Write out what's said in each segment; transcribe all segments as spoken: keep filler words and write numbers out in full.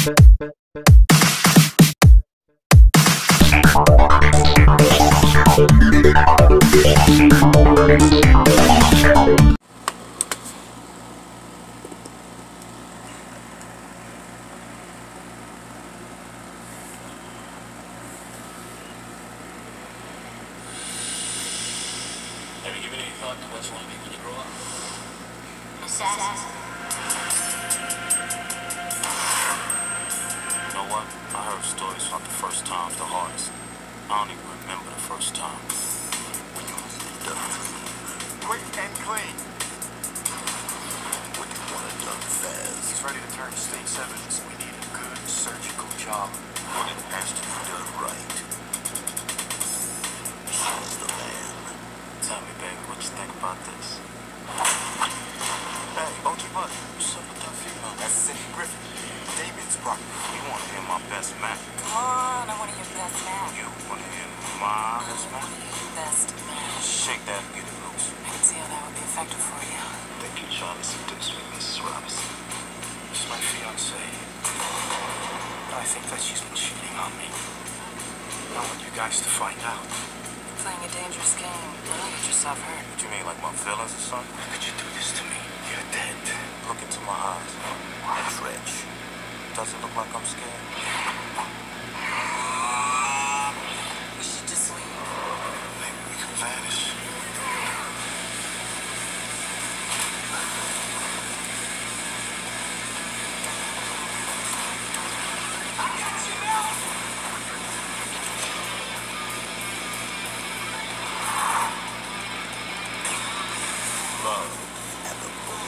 Have you given any thought to what you want to be when you grow up? Assassin. You know what? I heard stories about the first time's the hardest. I don't even remember the first time. When you was done. Quick and clean. What do you want it done fast? He's ready to turn state seven, so we need a good surgical job. But it has to be done right. She's the man. Tell me, baby, what you think about this? Hey, O G Buddy, what's up with that female? That's Cindy Griffin, David's property. You want to hear my best man? Come on, I want to hear best man. You want to hear my best I man? want to hear best man. Shake that and get it loose. I can see how that would be effective for you. Think you're trying to seduce me, Missus Robinson? She's my fiancée. I think that she's been cheating on me. I want you guys to find out. Playing a dangerous game. Don't get yourself hurt. What you mean, like my feelings or something? How could you do this to me? You're dead. Look into my eyes. I'm Rich. Does it look like I'm scared? We should just leave. Maybe we can vanish. Love and the moon.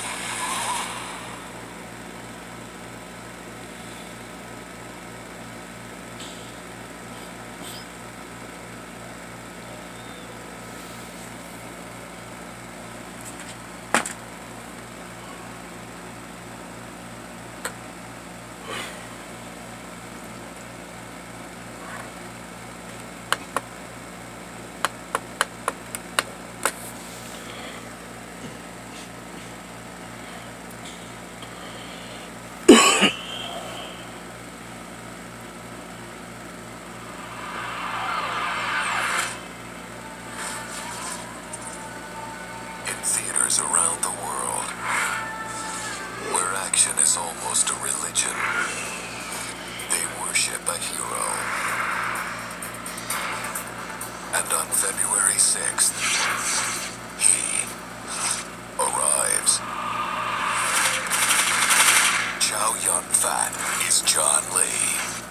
Theaters around the world, where action is almost a religion, they worship a hero. And on February sixth, he arrives. Chow Yun-fat is John Lee,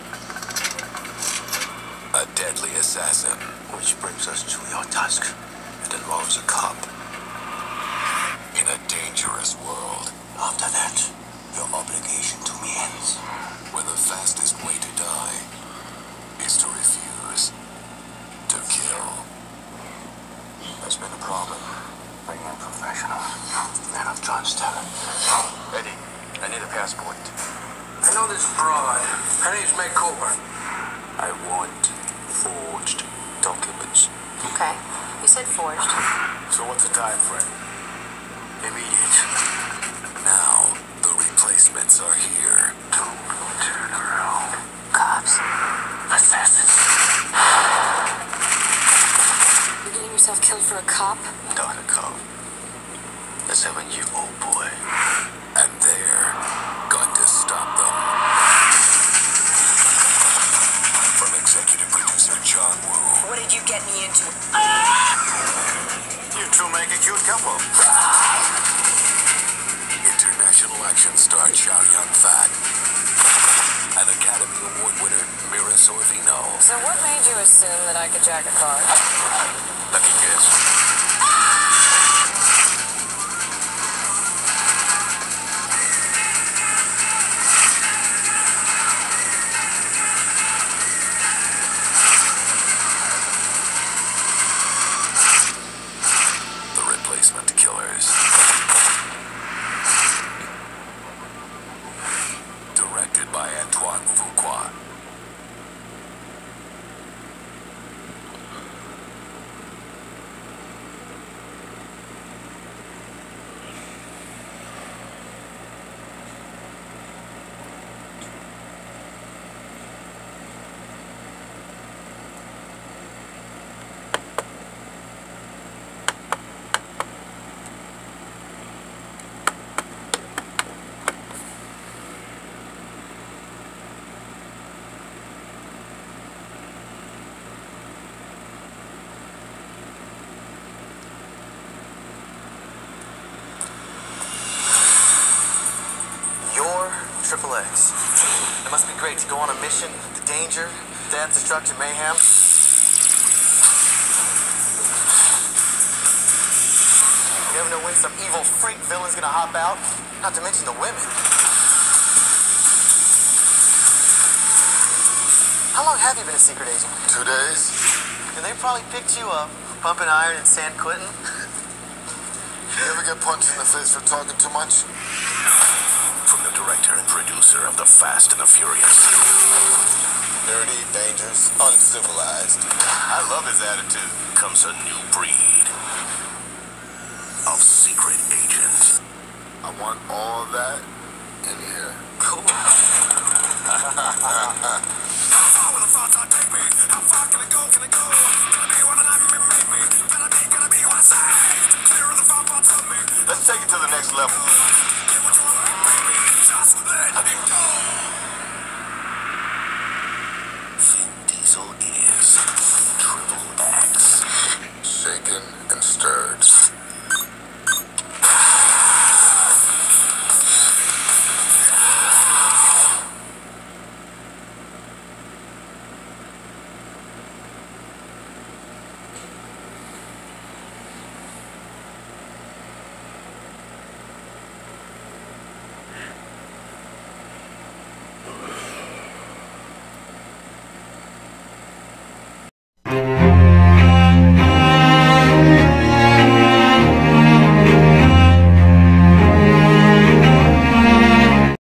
a deadly assassin. Which brings us to your task. It involves a cop. In a dangerous world, After that, your obligation to me ends. where the fastest way to die is to refuse to kill. There's been a problem. Bringing in professionals. Men of John's talent. Eddie, I need a passport. I know this broad. Her name's Meg Colburn. I want forged documents. Okay. You said forged. So what's the time frame? Immediate. Now, the replacements are here. Don't turn around. Cops. Assassins. You're getting yourself killed for a cop? Not a cop. A seven-year-old boy. And they're going to stop them. From executive producer John Woo, What did you get me into? You two make a cute couple. international action star Chow Yun-fat, and Academy Award winner Mira Sorvino. So what made you assume that I could jack a car? Let me guess. The Replacement Killers. Directed by Antoine Fuqua. Triple X. It must be great to go on a mission to danger, death, destruction, mayhem. You never know when some evil freak villain's gonna hop out. Not to mention the women. How long have you been a secret agent? Two days? And they probably picked you up, pumping iron in San Quentin. You ever get punched in the face for talking too much? From the director and producer of The Fast and the Furious. Dirty, dangerous, uncivilized. I love his attitude. Comes a new breed of secret agents. I want all of that in here. Cool. How far will the thoughts I take me? How far can I go? Can I go? Gonna be what I made me. Gonna be, gonna be what I say. Clear of the thought parts of me. Let's take it to the next level.